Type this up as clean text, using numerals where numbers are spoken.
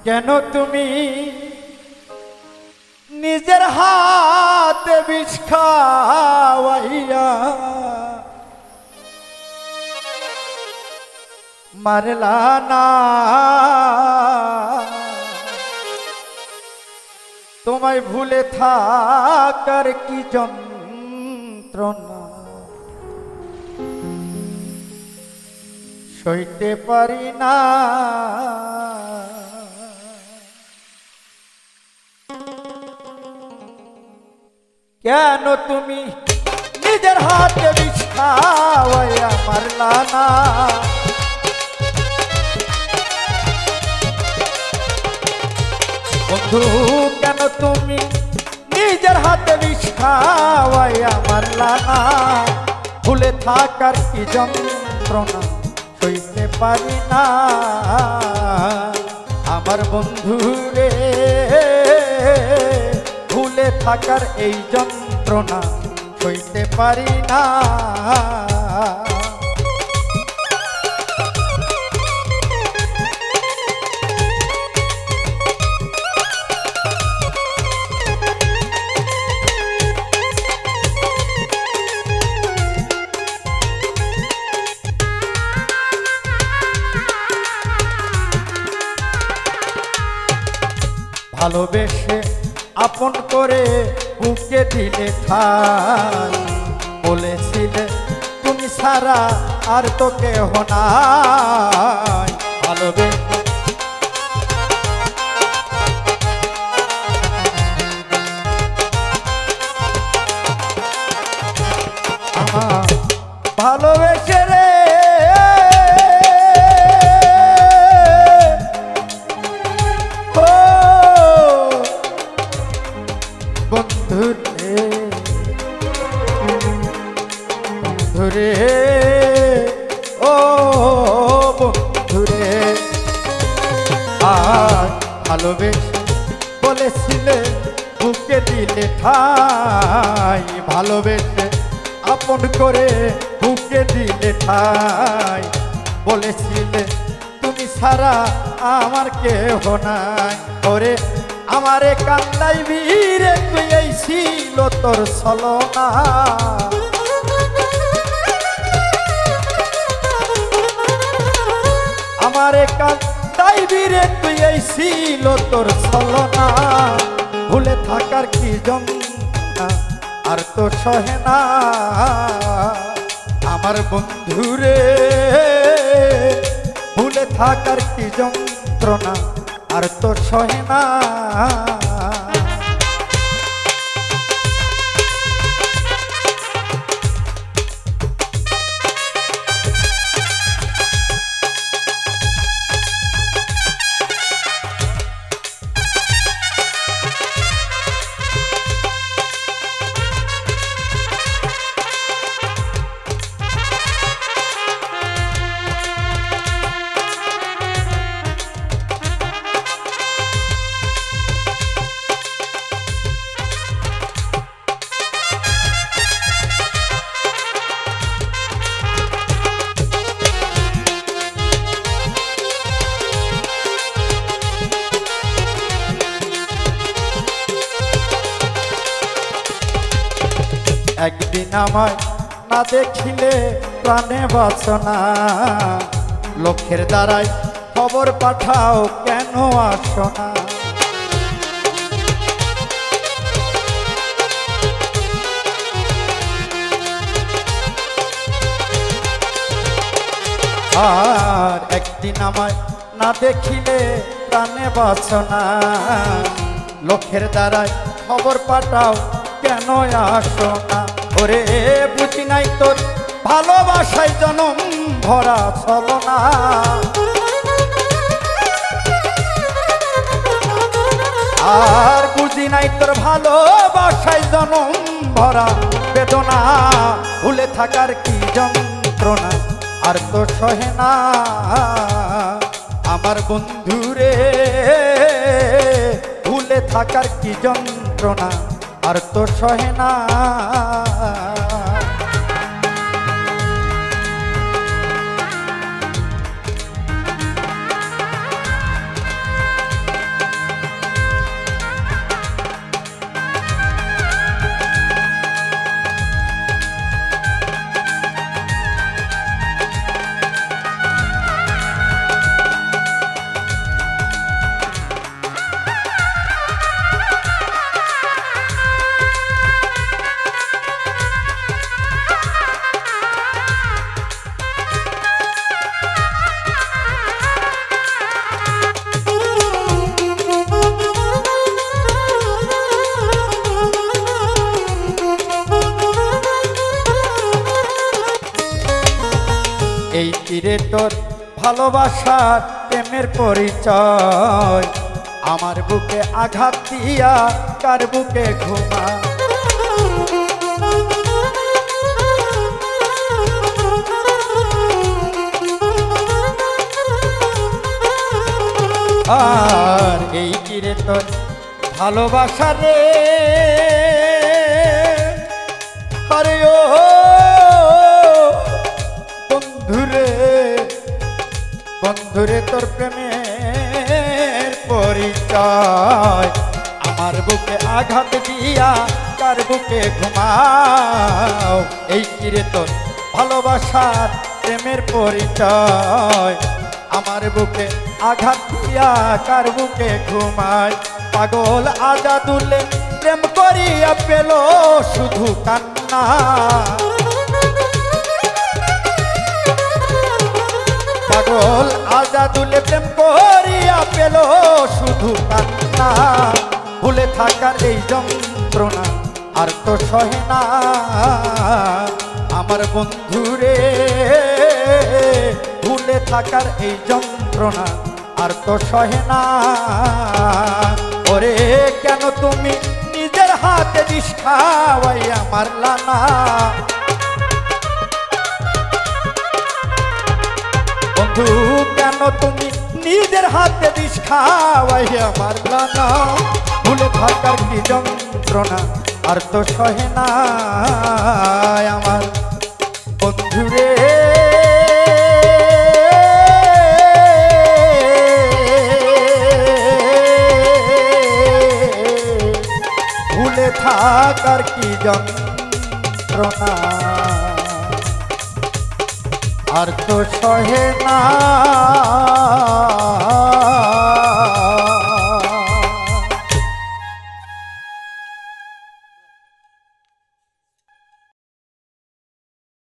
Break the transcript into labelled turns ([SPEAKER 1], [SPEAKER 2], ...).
[SPEAKER 1] কেন তুমি নিজের হাতে বিষ খাওয়াইয়া মারলা না? তোমায় ভুলে থাকার কি যন্ত্রণা সইতে পারি না। কেন তুমি নিজের হাতে বিষ খাওয়াইয়া মারলা না? বন্ধু কেন তুমি নিজের হাতে বিষ খাওয়াইয়া মারলা না? ভুলে থাকার কি যন্ত্রণা সইতে পারি না। আমার বন্ধু রে, ভুলে থাকার এই যন্ত্রণা সইতে পারি না। ভালোবেসে আপন করে বুকে দিলে ঠাই, বলেছিলে তুমি সারা আর তো কেহ নাই। ভালোবেসে ভালোবেসে রে বন্ধুরে, ও বন্ধুরে, আর ভালোবেসে বলেছিলে বুকে দিলে ঠাই, ভালোবেসে আপন করে বুকে দিলে ঠাই, বলেছিলে তুমি সারা আমার কেহ নাই। ওরে আমারে কান্দাইবি রে তুই, এই ছিল তোর ছলনা। আমারে কান্দাইবি রে তুই, এই ছিল তোর ছলনা। ভুলে থাকার কি যন্ত্রণা আর তো সহে না। আমার বন্ধুরে, ভুলে থাকার কি যন্ত্রণা আর তো সহে না। একদিন আমায় না দেখিলে প্রাণে বাসনা, লক্ষ্যের দ্বারাই খবর পাঠাও কেন আসো না? আর একদিন আমায় না দেখিলে প্রাণে বাসনা, লক্ষ্যের দ্বারাই খবর পাঠাও কেন আসো না? ওরে বুঝি নাই তোর ভালোবাসায় জনম ভরা ছলনা। আর বুঝি নাই তোর ভালোবাসায় জনম ভরা বেদনা। ভুলে থাকার কি যন্ত্রণা আর তো সহে না। আমার বন্ধুরে, ভুলে থাকার কি যন্ত্রণা আর তো সহে না। কিরে তোর ভালোবাসার প্রেমের পরিচয় আমার বুকে আঘাত দিয়া কার বুকে ঘুমা আর এই কিরে তোর ভালোবাসা রে আরে ও বন্ধুরে বন্ধুরে তোর প্রেমের পরিচয় আমার বুকে আঘাত দিয়া কার বুকে ঘুমাও এই কিরে তোর ভালোবাসার প্রেমের পরিচয় আমার বুকে আঘাত দিয়া কার বুকে ঘুমায় পাগল আজাদুলে প্রেম করিয়া পেল শুধু কান্না পাগল আজাদুলে প্রেম করিয়া পেল শুধু কান্না ভুলে থাকার এই যন্ত্রণা আর তো সহে না আমার বন্ধুরে ভুলে থাকার এই যন্ত্রণা আর তো সহে না ওরে কেন তুমি নিজের হাতে বিষ খাওয়াইয়া মারলা না বন্ধু কেন তুমি নিজের হাতে বিষ খাওয়াইয়া মারলা না ভুলে থাকার কি যন্ত্রণা আর তো সহে না আমার বন্ধুরে ভুলে থাকার কি যন্ত্রণা আর তো সহে না